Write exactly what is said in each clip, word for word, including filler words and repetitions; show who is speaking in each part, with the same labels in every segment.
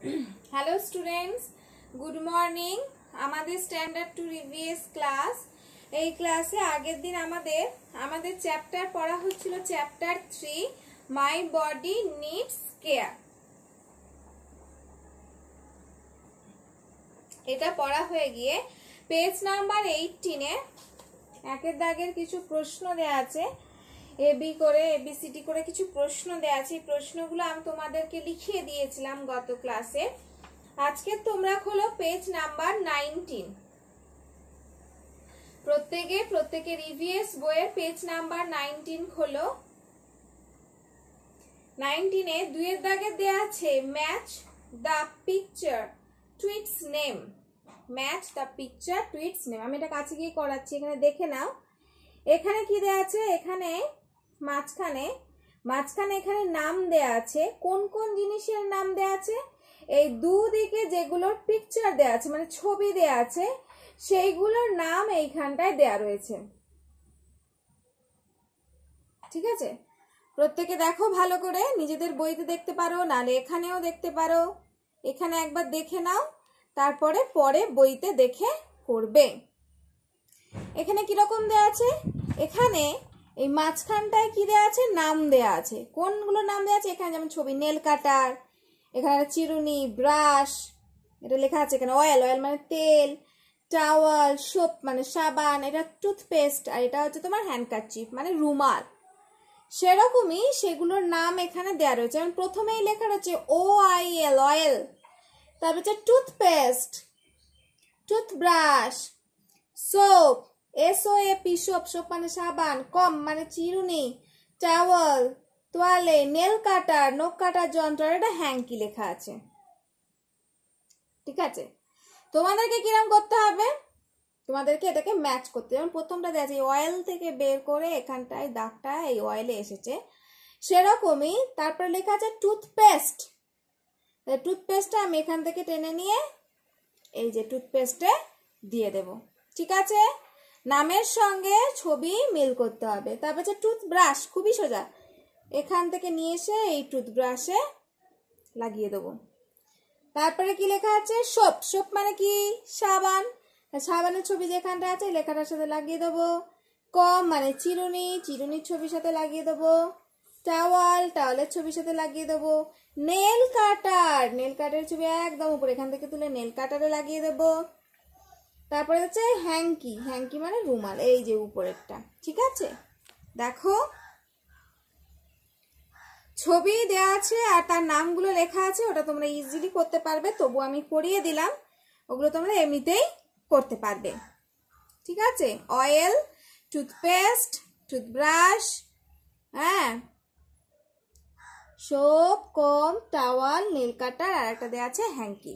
Speaker 1: Hello students good morning आमादेर standard two ENVS class এই ক্লাসে আগের দিন আমাদের আমাদের চ্যাপ্টার পড়া হচ্ছিল chapter three my body needs care. এটা পড়া হয়ে গিয়ে পেজ নাম্বার এইটিন এ একের দাগের কিছু প্রশ্ন দেয়া আছে, এ বি করে এবিসিডি করে কিছু প্রশ্ন দেয়া আছে। এই প্রশ্নগুলো আমি তোমাদেরকে লিখিয়ে দিয়েছিলাম গত ক্লাসে। আজকে তোমরা খোলো পেজ নাম্বার নাইনটিন। প্রত্যেকে প্রত্যেকের ইভিএস বইয়ের পেজ নাম্বার নাইনটিন খোলো। নাইনটিন এ দুইয়ের দাগে দেয়া আছে match the picture to its name. Match the picture to its name. আমি এটা কাছে গিয়ে করাচ্ছি, এখানে দেখে নাও। এখানে কি দেয়া আছে, এখানে মাঝখানে মাঝখানে এখানে নাম দেয়া আছে। কোন কোন জিনিসের নাম দেয়া আছে? এই দুদিকে যেগুলোর পিকচার দেয়া আছে মানে ছবি দেয়া আছে সেইগুলোর নাম এইখানটায় দেয়া রয়েছে। ঠিক আছে, প্রত্যেকে দেখো ভালো করে, নিজেদের বইতে দেখতে পারো, নালে এখানেও দেখতে পারো। এখানে একবার দেখে নাও, তারপরে পরে বইতে দেখে করবে। এখানে কিরকম দেয়া আছে, এখানে এই মাঝখানটায় কি দেয়া আছে, নাম দেয়া আছে। কোনগুলো নাম দেয়া আছে? এখানে যেমন ছবি নেল কাটার, এখানে চিরুনি, ব্রাশ, এটা লেখা আছে এখানে অয়েল, অয়েল মানে তেল, টাওয়াল, সোপ মানে সাবান, এটা টুথপেস্ট, আর এটা হচ্ছে তোমার হ্যান্ডকারচিফ মানে রুমাল। সেরকমই সেগুলোর নাম এখানে দেয়া রয়েছে। যেমন প্রথমেই লেখা রয়েছে ও আই এল অয়েল, তারপর হচ্ছে toothpaste, toothbrush, soap, S O A P soap, সোপ মানে সাবান, কম মানে চিরুনি, টাওয়াল, তোয়ালে, নেল কাটার, নখ কাটার যন্ত্র, এটা হ্যাঙ্কি লেখা আছে। ঠিক আছে, তোমাদেরকে কিরকম করতে হবে, তোমাদেরকে এটাকে ম্যাচ করতে। যেমন প্রথমটা দেওয়া আছে অয়েল থেকে বের করে এখানটায় দাগটা এই অয়েলে এসেছে, সেরকমই তারপরে লেখা আছে টুথপেস্ট। টুথপেস্টটা আমি এখান থেকে টেনে নিয়ে এই যে টুথপেস্টে দিয়ে দেব। ঠিক আছে, নামের সঙ্গে ছবি মিল করতে হবে। তারপর হচ্ছে টুথব্রাশ, খুবই সোজা, এখান থেকে নিয়ে এসে এই টুথব্রাশে লাগিয়ে দেবো। তারপরে কি লেখা আছে, সোপ, সোপ মানে কি সাবান, সাবানের ছবি যেখানটা আছে লেখাটার সাথে লাগিয়ে দেবো। কম মানে চিরুনি, চিরুনির ছবির সাথে লাগিয়ে দেবো। টাওয়াল, টাওয়ালের ছবির সাথে লাগিয়ে দেবো। নেল কাটার, নেল কাটারের ছবি একদম উপরে, এখান থেকে তুলে নেল কাটারে লাগিয়ে দেবো। তারপরে হচ্ছে হ্যাঙ্কি, হ্যাঙ্কি মানে রুমাল, এই যে উপরেরটা। ঠিক আছে, দেখো ছবি দেয়া আছে আর তার নামগুলো লেখা আছে, ওটা তোমরা ইজিলি করতে পারবে, তবু আমি করিয়ে দিলাম, ওগুলো তোমরা এমনিতেই করতে পারবে। ঠিক আছে, অয়েল, টুথপেস্ট, টুথব্রাশ, হ্যাঁ, soap, comb, towel, nail cutter, আর একটা দেয়া আছে হ্যাঙ্কি।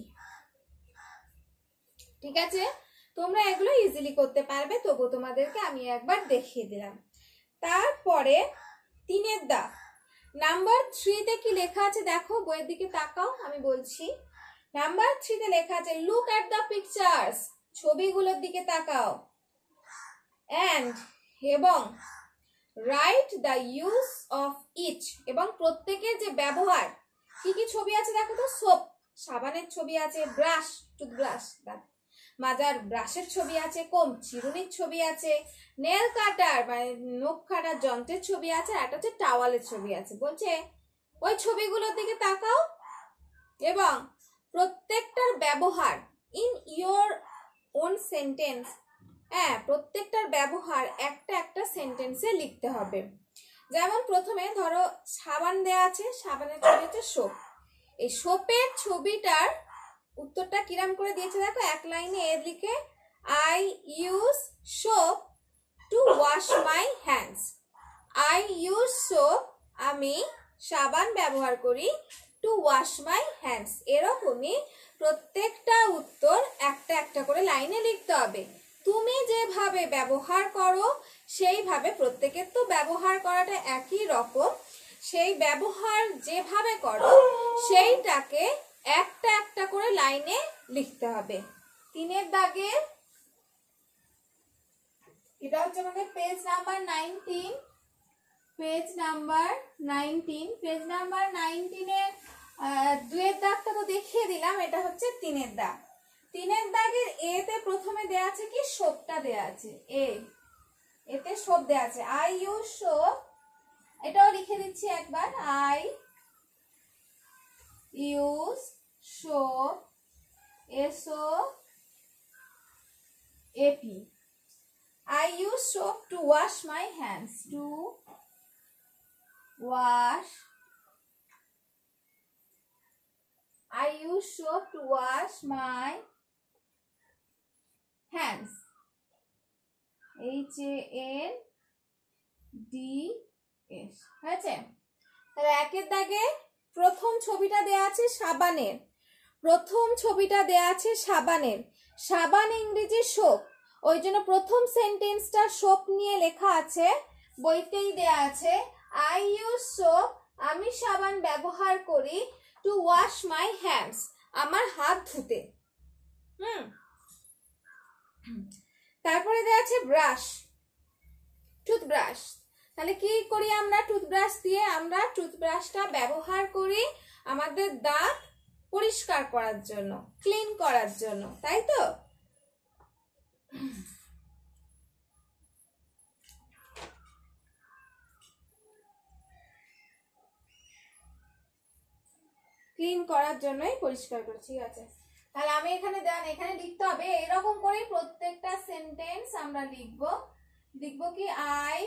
Speaker 1: ঠিক আছে, তোমরা এগুলো ইজিলি করতে পারবে, তবু তোমাদেরকে আমি একবার দেখিয়ে দিলাম। তারপরে তিনের দাগ নাম্বার থ্রিতে কি লেখা আছে দেখো, বইয়ের দিকে তাকাও, আমি বলছি। নাম্বার থ্রিতে লেখা আছে লুক অ্যাট দ্য পিকচার্স, ছবিগুলোর দিকে তাকাও, অ্যান্ড এবং write the use of each, এবং প্রত্যেকের যে ব্যবহার, কি কি ছবি আছে দেখো তো, সোপ সাবানের ছবি আছে, ব্রাশ টুথব্রাশ মাজার ব্রাশের ছবি আছে, কম চিরুনির ছবি আছে, নেল কাটার মানে নখ কাটার যন্ত্রের ছবি আছে, আর একটা হচ্ছে টাওয়ালের ছবি আছে। বলছে ওই ছবিগুলোর দিকে তাকাও এবং প্রত্যেকটার ব্যবহার ইন ইয়োর ওন সেন্টেন্স, হ্যাঁ প্রত্যেকটার ব্যবহার একটা একটা সেন্টেন্সে লিখতে হবে। যেমন প্রথমে ধরো সাবান দেয়া আছে, সাবানের ছবি হচ্ছে সোপ, এই সোপের ছবিটার উত্তরটা কিরাম করে দিয়েছে দেখো, এক লাইনে এর লিখে I use soap to wash my hands. I use soap, আমি সাবান ব্যবহার করি, টু ওয়াশ মাই হ্যান্ডস। এরকমই প্রত্যেকটা উত্তর একটা একটা করে লাইনে লিখতে হবে। তুমি যেভাবে ব্যবহার করো সেইভাবে, প্রত্যেকের তো ব্যবহার করাটা একই রকম, সেই ব্যবহার যেভাবে করো সেইটাকে একটা একটা করে লাইনে লিখতে হবে। তিনের দাগে এটা হচ্ছে আমাদের page number nineteen, page number nineteen, page number nineteen এর দুয়ের দাগটা তো দেখিয়ে দিলাম। এটা হচ্ছে তিনের দাগ। তিনের দাগের এ তে প্রথমে দেয়া আছে কি সোপটা দেয়া আছে, এ এতে সোপ দেয়া আছে। আই ইউজ সোপ, এটাও লিখে দিচ্ছি একবার। I use soap, S O A P. I use soap to wash my hands. To wash. I use soap to wash my hands. H A N D S. হয়েছে? তাহলে একের দাগে প্রথম ছবিটা দেয়া আছে সাবানের। প্রথম ছবিটা দেয়া আছে সাবানের। সাবান ইংরেজি সোপ, ওই জন্য প্রথম সেন্টেন্সটা সোপ নিয়ে লেখা আছে, বইতেই দেয়া আছে। আই ইউজ সোপ, আমি সাবান ব্যবহার করি। টু ওয়াশ মাই হ্যান্ডস, আমার হাত ধুতে। হুম তারপরে দেয়া আছে ব্রাশ, টুথব্রাশ। তাহলে কি করি আমরা? টুথব্রাশ দিয়ে আমরা টুথব্রাশটা ব্যবহার করি আমাদের দাঁত পরিষ্কার করার জন্য, ক্লিন করার জন্য, তাই তো? ক্লিন করার জন্যই পরিষ্কার করি, ঠিক আছে। তাহলে আমি এখানে দেন, এখানে লিখতে হবে এরকম করে প্রত্যেকটা সেন্টেন্স আমরা লিখব। লিখব কি? আই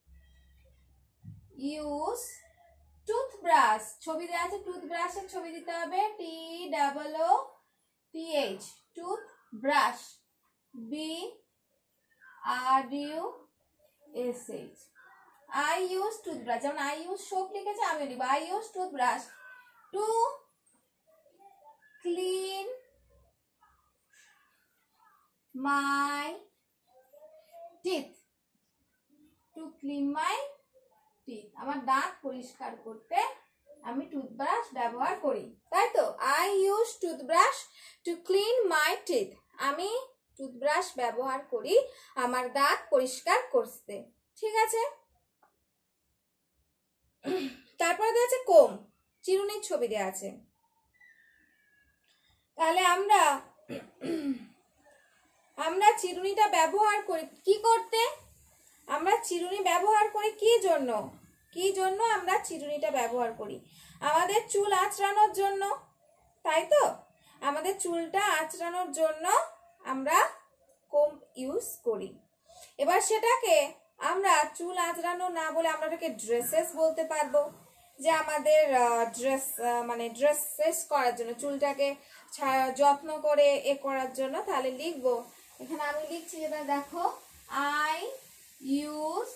Speaker 1: ইউজ টুথব্রাশ, ছবি দেওয়া আছে, টুথব্রাশের ছবি দিতে হবে, T double O T H, toothbrush, B R U S H. I use toothbrush, যেমন আই ইউজ সোপ লিখেছে, আমি লিখব I use toothbrush to clean my teeth, to clean my teeth, আমার দাঁত পরিষ্কার করতে আমি টুথব্রাশ ব্যবহার করি, তাই তো? I use toothbrush to clean my teeth, আমি টুথব্রাশ ব্যবহার করি আমার দাঁত পরিষ্কার করতে, ঠিক আছে। তারপরে দেওয়া আছে কোম, চিরুনির ছবি দেওয়া আছে। তাহলে আমরা আমরা চিরুনিটা ব্যবহার করি কি করতে? আমরা চিরুনি ব্যবহার করি কি জন্য? কি জন্য আমরা চিরুনিটা ব্যবহার করি? আমাদের চুল আঁচড়ানোর জন্য, তাই তো? আমাদের চুলটা আঁচড়ানোর জন্য আমরা কোম ইউজ করি। এবার সেটাকে আমরা চুল আঁচড়ানো না বলে আমরা ওটাকে ড্রেসেস বলতে পারবো, যে আমাদের ড্রেস মানে ড্রেসেস করার জন্য, চুলটাকে যত্ন করে এ করার জন্য। তাহলে লিখবো, এখানে আমি লিখছি, যেটা দেখো, I use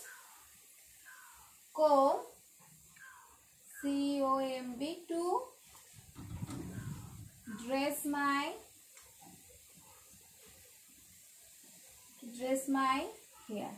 Speaker 1: comb, C O M B, to dress my dress my hair,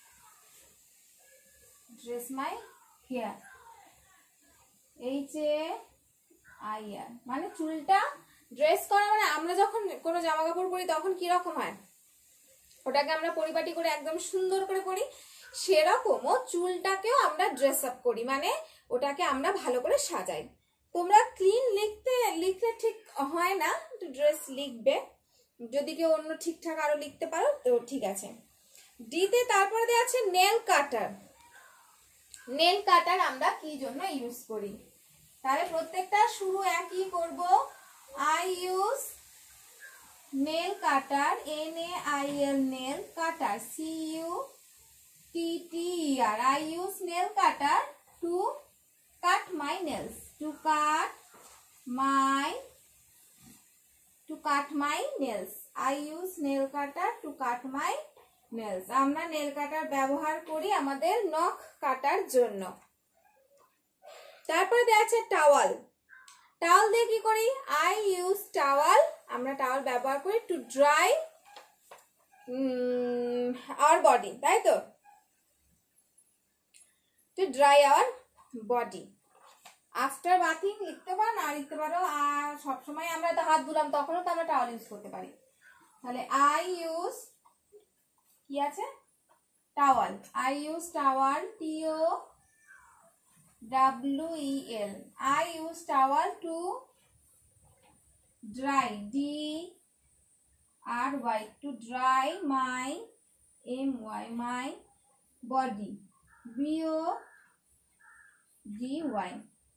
Speaker 1: dress my hair, H A I R, মানে চুলটা ড্রেস করা, মানে আমরা যখন কোনো জামা কাপড় পরি তখন কিরকম হয়, ওটাকে আমরা পরিপাটি করে একদম সুন্দর করে পরি, সেরকমও চুলটাকেও আমরা ড্রেস আপ করি, মানে ওটাকে আমরা ভালো করে সাজাই। তোমরা ক্লিন লিখতে লিখলে ঠিক হয় না, ড্রেস লিখবে, যদি কেউ অন্য ঠিকঠাক আরো লিখতে পারো তো ঠিক আছে। ডিতে তারপরে দেওয়া আছে নেল কাটার। নেল কাটার আমরা কি জন্য ইউজ করি? তাহলে প্রত্যেকটা শুরু একই করব। I use nail cutter, N A I L, nail cutter, C U T T R, I use nail cutter to cut my nails, to cut my to cut my nails, I use nail cutter to cut my nails. আমরা nail cutter ব্যবহার করি আমাদের নখ কাটার জন্য। তারপরে দেওয়া আছে towel. Towel দিয়ে কি করি? আই ইউজ টাওয়াল, আমরা টাওয়াল ব্যবহার করি টু ড্রাই আওয়ার বডি, তাই তো? To dry our body. After bathing লিখতে পারো, না লিখতে পারো, আর সবসময় আমরা তো হাত ধুলাম তখনও তো আমরা টাওয়াল ইউজ করতে পারি। তাহলে আই ইউজ কি আছে? Towel. I use towel, T O W E L, I use towel to dry, D R Y, to dry my, M Y, my body, B O D Y.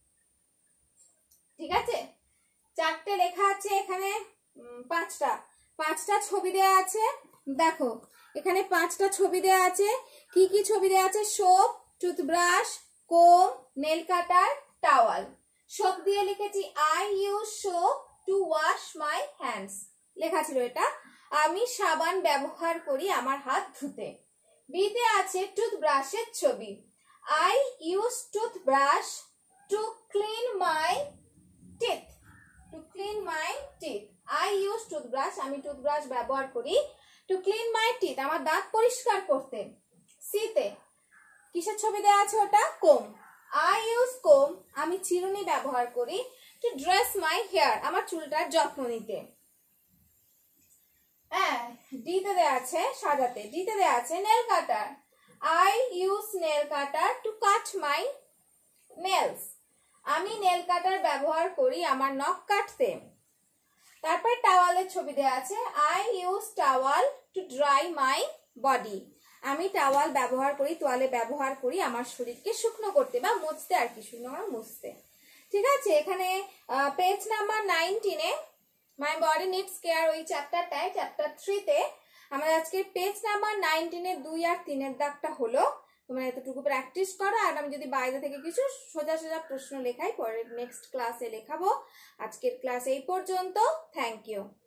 Speaker 1: ঠিক আছে, চারটে লেখা আছে এখানে, পাঁচটা পাঁচটা ছবি দেয়া আছে। দেখো এখানে পাঁচটা ছবি দেয়া আছে। কি কি ছবি দেয়া আছে? Soap, toothbrush, comb, nail cutter, towel. Soap দিয়ে লিখেছি I use soap to wash my hands, লেখা ছিল এটা, আমি সাবান ব্যবহার করি আমার হাত ধুতে। বিতে আছে টুথব্রাশের ছবি, I use toothbrush to clean my teeth, to clean my teeth. I use toothbrush, আমি টুথব্রাশ ব্যবহার করি, টু ক্লিন মাই টিথ, আমার দাঁত পরিষ্কার করতে। সিতে কিসের ছবি দেওয়া আছে? ওটা কোম, আই ইউজ কোম, আমি চিরুনি ব্যবহার করি, টু ড্রেস মাই হেয়ার, আমার চুলটার যত্ন নিতে। হ্যাঁ, ডিতে দেওয়া আছে সাজাতে, ডিতে দেওয়া আছে nail cutter, I use nail cutter to cut my nails, আমি নেল কাটার ব্যবহার করি আমার নখ কাটতে। তারপর টাওয়ালের ছবি দেওয়া আছে, I use towel to dry my body, আমি টাওয়াল ব্যবহার করি, তোয়ালে ব্যবহার করি আমার শরীরকে শুকনো করতে বা মুছতে, আর কি শুকনো করা, মুছতে। ঠিক আছে, এখানে পেজ নাম্বার নাইনটিনে মাই বডি নিডস কেয়ার, ওই চ্যাপ্টারটায়, চ্যাপ্টার থ্রিতে আমাদের আজকে পেজ নাম্বার নাইনটিনের দুই আর তিনের দাগটা হলো। তোমরা এতটুকু প্র্যাকটিস করো, আর আমি যদি বাইরে থেকে কিছু সোজা সোজা প্রশ্ন লেখাই পরে নেক্সট ক্লাসে লেখাবো। আজকের ক্লাস এই পর্যন্ত, থ্যাংক ইউ।